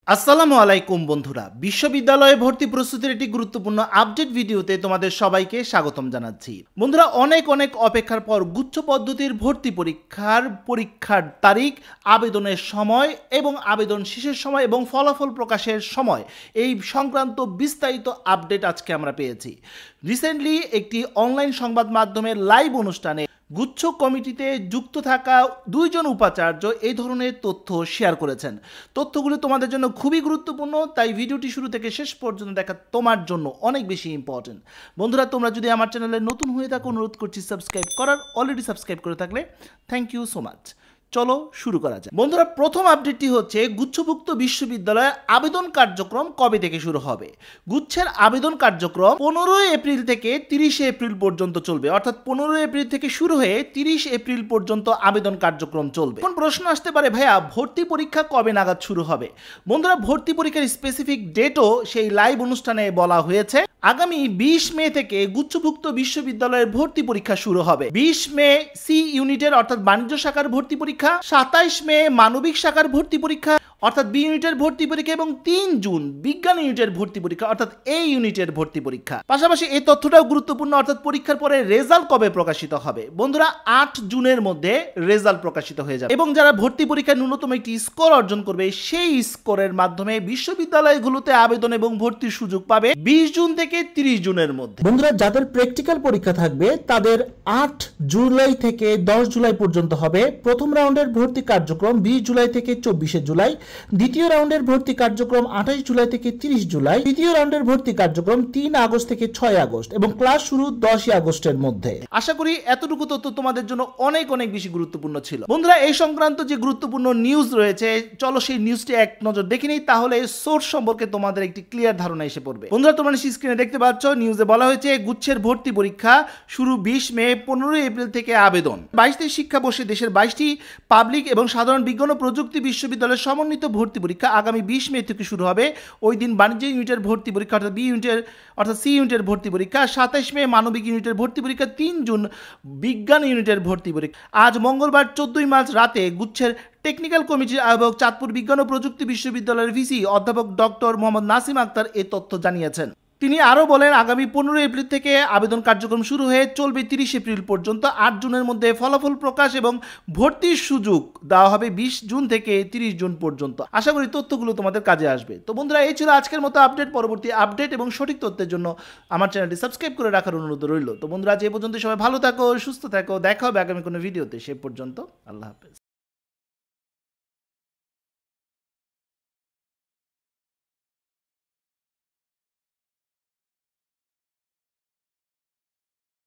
আসসালামু আলাইকুম বন্ধুরা, বিশ্ববিদ্যালয়ে ভর্তি প্রস্তুতির একটি গুরুত্বপূর্ণ আপডেট ভিডিওতে তোমাদের সবাইকে স্বাগতম জানাচ্ছি। বন্ধুরা, অনেক অপেক্ষার পর গুচ্ছ পদ্ধতির ভর্তি পরীক্ষার তারিখ, আবেদনের সময় এবং আবেদন শেষের সময় এবং ফলাফল প্রকাশের সময় এই সংক্রান্ত বিস্তারিত আপডেট আজকে আমরা পেয়েছি। রিসেন্টলি একটি অনলাইন সংবাদ মাধ্যমের লাইভ অনুষ্ঠানে গুচ্ছ কমিটিতে যুক্ত থাকা দুইজন উপাচার্য এই ধরনের তথ্য শেয়ার করেছেন। তথ্যগুলো তোমাদের জন্য খুবই গুরুত্বপূর্ণ, তাই ভিডিওটি শুরু থেকে শেষ পর্যন্ত দেখা তোমার জন্য অনেক বেশি ইম্পর্টেন্ট। বন্ধুরা, তোমরা যদি আমার চ্যানেলে নতুন হয়ে থাকো, অনুরোধ করছি সাবস্ক্রাইব করার। অলরেডি সাবস্ক্রাইব করে থাকলে থ্যাংক ইউ সো মাচ। চলো শুরু করা যায়। বন্ধুরা, প্রথম আপডেটটি হচ্ছে গুচ্ছভুক্ত বিশ্ববিদ্যালয়ের আবেদন কার্যক্রম কবে থেকে শুরু হবে। গুচ্ছের আবেদন কার্যক্রম 15 এপ্রিল থেকে 30 এপ্রিল পর্যন্ত চলবে, অর্থাৎ 15 এপ্রিল থেকে শুরু হয়ে 30 এপ্রিল পর্যন্ত আবেদন কার্যক্রম চলবে। এখন প্রশ্ন আসতে পারে, ভাইয়া ভর্তি পরীক্ষা কবে নাগাদ শুরু হবে? বন্ধুরা, ভর্তি পরীক্ষার স্পেসিফিক ডেটও সেই লাইভ অনুষ্ঠানে বলা হয়েছে। আগামী 20 মে থেকে গুচ্ছভুক্ত বিশ্ববিদ্যালয়ের ভর্তি পরীক্ষা শুরু হবে। 20 মে সি ইউনিটের অর্থাৎ বাণিজ্য শাখার ভর্তি পরীক্ষা, 27 মে মানবিক শাখার ভর্তি পরীক্ষা অর্থাৎ বি ইউনিটের ভর্তি পরীক্ষা এবং 3 জুন বিজ্ঞান ইউনিটের ভর্তি পরীক্ষা অর্থাৎ এ ইউনিটের ভর্তি পরীক্ষা। পাশাপাশি এই তথ্যটাও গুরুত্বপূর্ণ, অর্থাৎ পরীক্ষার পরে রেজাল্ট কবে প্রকাশিত হবে। বন্ধুরা, 8 জুনের মধ্যে রেজাল্ট প্রকাশিত হয়ে যাবে এবং যারা ভর্তি পরীক্ষায় ন্যূনতম একটি স্কোর অর্জন করবে সেই স্কোরের মাধ্যমে বিশ্ববিদ্যালয়গুলোতে আবেদন এবং ভর্তির সুযোগ পাবে 20 জুন থেকে 30 জুনের মধ্যে। বন্ধুরা, যাদের প্র্যাকটিক্যাল পরীক্ষা থাকবে তাদের 8 জুলাই থেকে 10 জুলাই পর্যন্ত হবে। প্রথম রাউন্ডের ভর্তি কার্যক্রম 20 জুলাই থেকে 24 জুলাই, দ্বিতীয় রাউন্ডের ভর্তি কার্যক্রম 28 জুলাই থেকে 30 জুলাই, তৃতীয় রাউন্ডের ভর্তি কার্যক্রম 3 আগস্ট থেকে 6 আগস্ট এবং ক্লাস শুরু 10 আগস্টের মধ্যে। আশা করি এতটুকু তথ্য তোমাদের জন্য অনেক বেশি গুরুত্বপূর্ণ ছিল। বন্ধুরা, এই সংক্রান্ত যে গুরুত্বপূর্ণ নিউজ রয়েছে, চলো সেই নিউজটি এক নজর দেখে নিই, তাহলে সোর্স সম্পর্কে তোমাদের একটি ক্লিয়ার ধারণা এসে পড়বে। বন্ধুরা, তোমরা স্ক্রিনে দেখতে পাচ্ছ, নিউজে বলা হয়েছে গুচ্ছের ভর্তি পরীক্ষা শুরু 20 মে, 15 এপ্রিল থেকে আবেদন। 22টি শিক্ষাবর্ষে দেশের 22টি পাবলিক এবং সাধারণ বিজ্ঞান ও প্রযুক্তি বিশ্ববিদ্যালয়ের সমন্বিত ভর্তি পরীক্ষা আগামী 20 মে থেকে শুরু হবে। ওই দিন বাণিজ্য ইউনিটের ভর্তি পরীক্ষা অর্থাৎ বি ইউনিটের অর্থাৎ সি ইউনিটের ভর্তি পরীক্ষা, 27 মে মানবিক ইউনিটের ভর্তি পরীক্ষা, 3 জুন বিজ্ঞান ইউনিটের ভর্তি পরীক্ষা। আজ মঙ্গলবার 14 মার্চ রাতে গুচ্ছের টেকনিক্যাল কমিটির আহ্বায়ক চাঁদপুর বিজ্ঞান ও প্রযুক্তি বিশ্ববিদ্যালয়ের ভিসি অধ্যাপক ডক্টর মোহাম্মদ নাসিম আক্তার এ তথ্য জানিয়েছেন। তিনি আরও বলেন, আগামী 15 এপ্রিল থেকে আবেদন কার্যক্রম শুরু হয়ে চলবে 30 এপ্রিল পর্যন্ত। 8 জুনের মধ্যে ফলাফল প্রকাশ এবং ভর্তির সুযোগ দেওয়া হবে 20 জুন থেকে 30 জুন পর্যন্ত। আশা করি তথ্যগুলো তোমাদের কাজে আসবে। তো বন্ধুরা, এই ছিল আজকের মতো আপডেট। পরবর্তী আপডেট এবং সঠিক তথ্যের জন্য আমার চ্যানেলটি সাবস্ক্রাইব করে রাখার অনুরোধ রইল। তো বন্ধুরা, আজ এ পর্যন্ত সবাই ভালো থাকো, সুস্থ থাকো। দেখা হবে আগামী কোনো ভিডিওতে। সে পর্যন্ত আল্লাহ হাফেজ।